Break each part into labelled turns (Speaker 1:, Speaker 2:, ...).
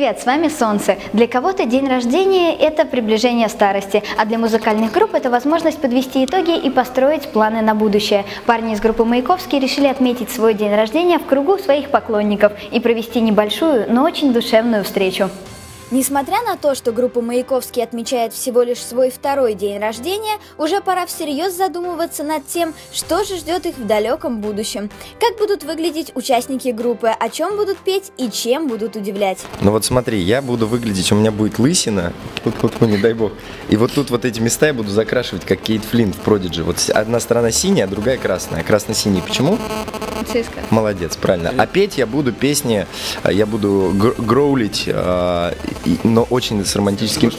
Speaker 1: Привет, с вами Солнце. Для кого-то день рождения – это приближение старости, а для музыкальных групп это возможность подвести итоги и построить планы на будущее. Парни из группы Маяковский решили отметить свой день рождения в кругу своих поклонников и провести небольшую, но очень душевную встречу. Несмотря на то, что группа Маяковский отмечает всего лишь свой второй день рождения, уже пора всерьез задумываться над тем, что же ждет их в далеком будущем. Как будут выглядеть участники группы, о чем будут петь и чем будут удивлять.
Speaker 2: Ну вот смотри, я буду выглядеть, у меня будет лысина, не дай бог, и вот тут вот эти места я буду закрашивать, как Кейт Флинн в Продиджи. Вот одна сторона синяя, а другая красная. Красно-синий. Почему?
Speaker 1: ЦСКА.
Speaker 2: Молодец, правильно. А петь я буду песни, я буду гроулить, но очень с романтическим...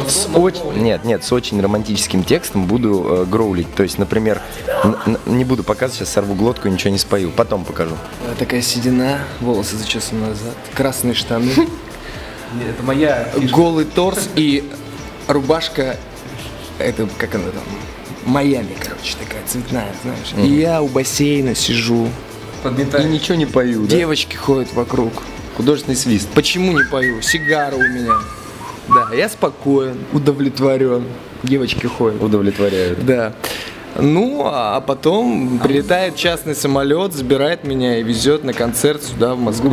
Speaker 2: С очень романтическим текстом буду гроулить. То есть, например, не буду показывать, сейчас сорву глотку и ничего не спою. Потом покажу.
Speaker 3: Такая седина, волосы зачесаны назад, красные штаны.
Speaker 4: Это моя фишка.
Speaker 3: Голый торс и рубашка, это как она там, Майами, короче, такая цветная, знаешь. И я у бассейна сижу.
Speaker 2: И ничего не пою, да?
Speaker 3: Девочки ходят вокруг.
Speaker 2: Художественный свист.
Speaker 3: Почему не пою? Сигара у меня. Да, я спокоен, удовлетворен. Девочки ходят.
Speaker 2: Удовлетворяют.
Speaker 3: Да. Ну, а потом прилетает частный самолет, забирает меня и везет на концерт сюда, в Москву.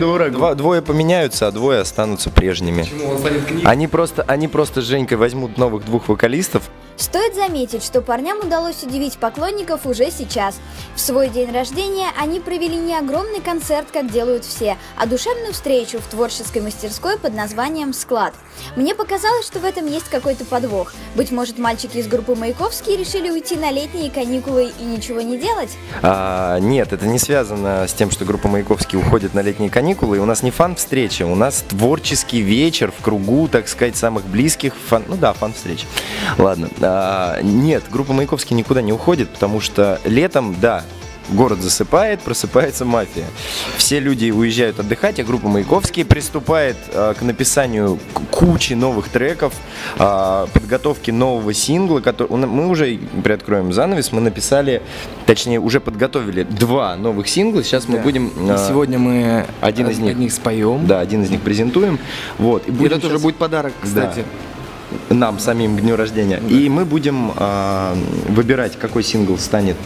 Speaker 2: Двое поменяются, а двое останутся прежними.
Speaker 4: Почему он станет книгой?
Speaker 2: Они просто с Женькой возьмут новых двух вокалистов.
Speaker 1: Стоит заметить, что парням удалось удивить поклонников уже сейчас. В свой день рождения они провели не огромный концерт, как делают все, а душевную встречу в творческой мастерской под названием «Склад». Мне показалось, что в этом есть какой-то подвох. Быть может, мальчики из группы Маяковский решили уйти на летние каникулы и ничего не делать?
Speaker 2: Нет, это не связано с тем, что группа Маяковский уходит на летние каникулы. У нас не фан-встреча, у нас творческий вечер в кругу, так сказать, самых близких. Фан-встреча. Ладно. Нет, группа Маяковский никуда не уходит, потому что летом, да, город засыпает, просыпается мафия. Все люди уезжают отдыхать, а группа Маяковский приступает к написанию кучи новых треков, подготовке нового сингла, который мы уже, приоткроем занавес, мы написали, точнее, уже подготовили 2 новых сингла. Сейчас мы будем...
Speaker 3: И сегодня мы
Speaker 2: один из них
Speaker 3: споем.
Speaker 2: Да, один из них презентуем. Вот.
Speaker 3: И это тоже будет подарок, кстати.
Speaker 2: Да. Нам самим к дню рождения. Да. И мы будем выбирать, какой сингл станет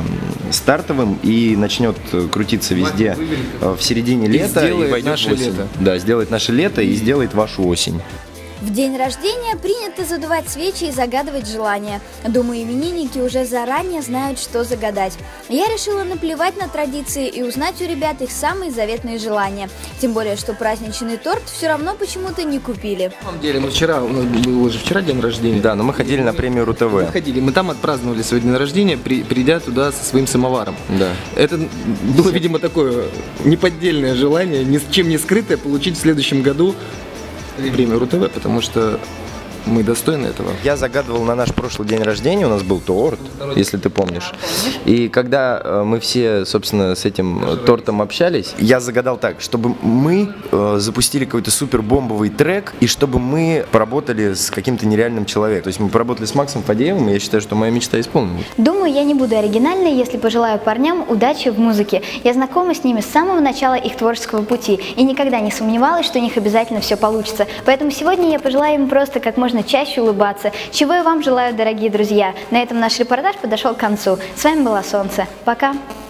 Speaker 2: стартовым и начнет крутиться везде в середине лета и войдет
Speaker 3: наше
Speaker 2: в осень.
Speaker 3: лето.
Speaker 2: Да, сделает наше лето и сделает вашу осень.
Speaker 1: В день рождения принято задувать свечи и загадывать желания. Думаю, именинники уже заранее знают, что загадать. Я решила наплевать на традиции и узнать у ребят их самые заветные желания. Тем более, что праздничный торт все равно почему-то не купили.
Speaker 3: На самом деле, у нас был уже вчера день рождения.
Speaker 2: Да, но мы ходили на премию РУ-ТВ.
Speaker 3: Мы там отпраздновали свой день рождения, придя туда со своим самоваром.
Speaker 2: Да.
Speaker 3: Это было, видимо, такое неподдельное желание, ни с чем не скрытое, получить в следующем году премию РУ-ТВ, потому что мы достойны этого. Я
Speaker 2: загадывал на наш прошлый день рождения, у нас был торт, если ты помнишь. И когда мы все, собственно, с этим тортом общались, я загадал так, чтобы мы запустили какой-то супер-бомбовый трек, и чтобы мы поработали с каким-то нереальным человеком. То есть мы поработали с Максом Фадеевым, и я считаю, что моя мечта исполнилась.
Speaker 1: Думаю, я не буду оригинальной, если пожелаю парням удачи в музыке. Я знакома с ними с самого начала их творческого пути, и никогда не сомневалась, что у них обязательно все получится. Поэтому сегодня я пожелаю им просто как можно чаще улыбаться, чего я вам желаю, дорогие друзья. На этом наш репортаж подошел к концу. С вами было Солнце. Пока!